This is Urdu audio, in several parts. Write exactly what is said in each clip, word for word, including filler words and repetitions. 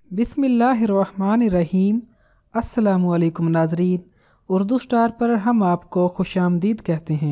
بسم اللہ الرحمن الرحیم۔ السلام علیکم ناظرین، اردو سٹار پر ہم آپ کو خوش آمدید کہتے ہیں۔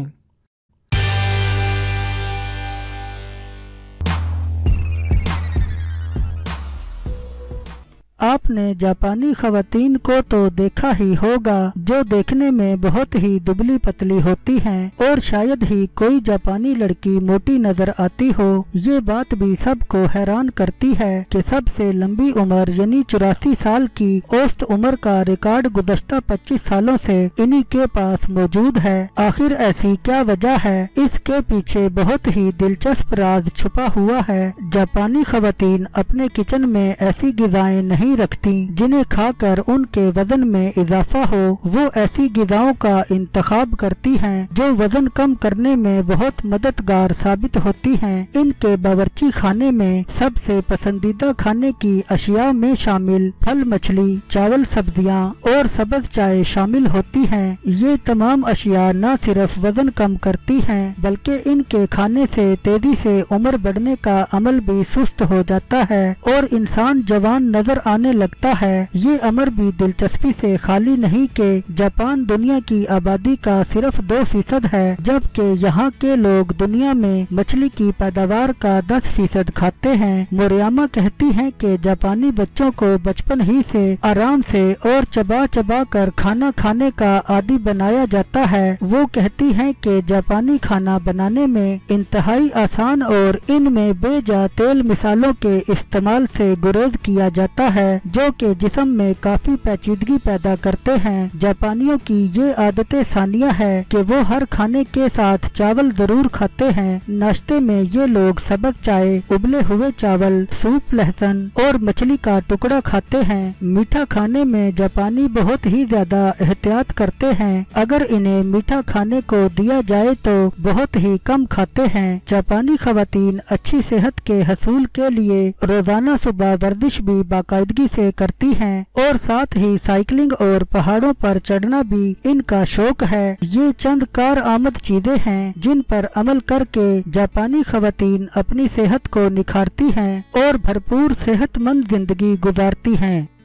آپ نے جاپانی خواتین کو تو دیکھا ہی ہوگا جو دیکھنے میں بہت ہی دبلی پتلی ہوتی ہیں، اور شاید ہی کوئی جاپانی لڑکی موٹی نظر آتی ہو۔ یہ بات بھی سب کو حیران کرتی ہے کہ سب سے لمبی عمر یعنی چوراسی سال کی اوسط عمر کا ریکارڈ گزشتہ پچیس سالوں سے انہی کے پاس موجود ہے۔ آخر ایسی کیا وجہ ہے؟ اس کے پیچھے بہت ہی دلچسپ راز چھپا ہوا ہے۔ جاپانی خواتین اپنے کچن میں ایسی غذائیں نہیں رکھتی جنہیں کھا کر ان کے وزن میں اضافہ ہو۔ وہ ایسی غذاؤں کا انتخاب کرتی ہیں جو وزن کم کرنے میں بہت مددگار ثابت ہوتی ہیں۔ ان کے باورچی خانے میں سب سے پسندیدہ کھانے کی اشیاء میں شامل پھل، مچھلی، چاول، سبزیاں اور سبز چائے شامل ہوتی ہیں۔ یہ تمام اشیاء نہ صرف وزن کم کرتی ہیں بلکہ ان کے کھانے سے تیزی سے عمر بڑھنے کا عمل بھی سست ہو جاتا ہے اور انسان جوان نظر آنے لگتا ہے۔ یہ امر بھی دلچسپی سے خالی نہیں کہ جاپان دنیا کی آبادی کا صرف دو فیصد ہے، جبکہ یہاں کے لوگ دنیا میں مچھلی کی پیداوار کا دس فیصد کھاتے ہیں۔ موریاما کہتی ہیں کہ جاپانی بچوں کو بچپن ہی سے آرام سے اور چبا چبا کر کھانا کھانے کا عادی بنایا جاتا ہے۔ وہ کہتی ہیں کہ جاپانی کھانا بنانے میں انتہائی آسان اور ان میں بے جا تیل مسالوں کے استعمال سے گریز کیا جاتا ہے جو کہ جسم میں کافی پیچیدگی پیدا کرتے ہیں۔ جاپانیوں کی یہ عادت ثانیہ ہے کہ وہ ہر کھانے کے ساتھ چاول ضرور کھاتے ہیں۔ ناشتے میں یہ لوگ سبز چائے، ابلے ہوئے چاول، سوپ، لہسن اور مچھلی کا ٹکڑا کھاتے ہیں۔ میٹھا کھانے میں جاپانی بہت ہی زیادہ احتیاط کرتے ہیں۔ اگر انہیں میٹھا کھانے کو دیا جائے تو بہت ہی کم کھاتے ہیں۔ جاپانی خواتین اچھی صحت کے حصول کے لیے روزانہ صبح ورزش بھی باقاعدگی سے کرتی ہیں اور ساتھ ہی سائیکلنگ اور پہاڑوں پر چڑھنا بھی ان کا شوق ہے۔ یہ چند کارآمد چیزیں ہیں جن پر عمل کر کے جاپانی خواتین اپنی صحت کو نکھارتی ہیں اور بھرپور صحت مند زندگی گزارتی ہیں۔